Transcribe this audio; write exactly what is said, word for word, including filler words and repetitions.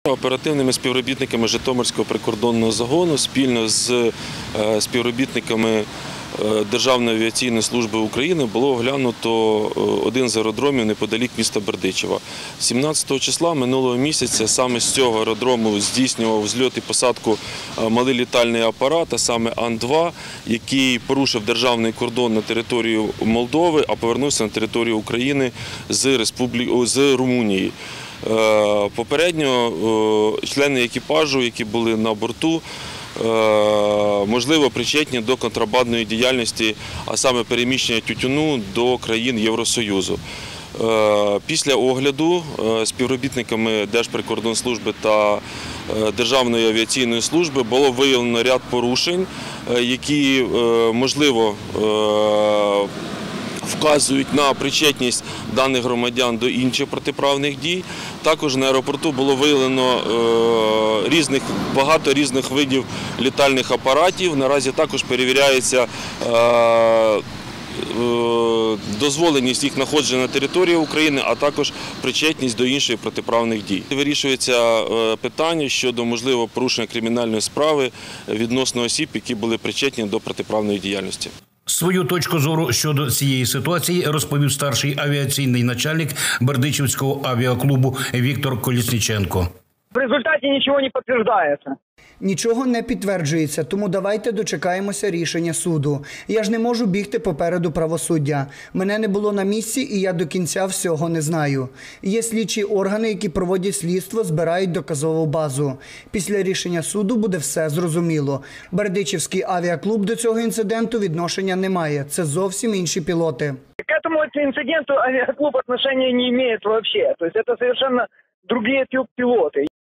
Оперативними співробітниками Житомирського прикордонного загону спільно з співробітниками Державної авіаційної служби України було оглянуто один з аеродромів неподалік міста Бердичева. сімнадцятого числа минулого місяця саме з цього аеродрому здійснював взльот і посадку малий літальний апарат, а саме Ан два, який порушив державний кордон на територію Молдови, а повернувся на територію України з, Республі... з Румунії. Попередньо члени екіпажу, які були на борту, можливо, причетні до контрабандної діяльності, а саме переміщення тютюну до країн Євросоюзу. Після огляду співробітниками Держприкордонслужби та Державної авіаційної служби було виявлено ряд порушень, які, можливо, вказують на причетність даних громадян до інших протиправних дій. Також на аеропорту було виявлено різних, багато різних видів літальних апаратів. Наразі також перевіряється дозволеність їх знаходження на території України, а також причетність до інших протиправних дій. Вирішується питання щодо можливого порушення кримінальної справи відносно осіб, які були причетні до протиправної діяльності. Свою точку зору щодо цієї ситуації розповів старший авіаційний начальник Бердичівського авіаклубу Віктор Колісніченко. В результаті нічого не підтверджується. Нічого не підтверджується, тому давайте дочекаємося рішення суду. Я ж не можу бігти попереду правосуддя. Мене не було на місці, і я до кінця всього не знаю. Є слідчі органи, які проводять слідство, збирають доказову базу. Після рішення суду буде все зрозуміло. Бердичівський авіаклуб до цього інциденту відношення не має. Це зовсім інші пілоти. К этому инциденту авиаклуб отношения не имеет вообще. То есть это совершенно другие пилоты.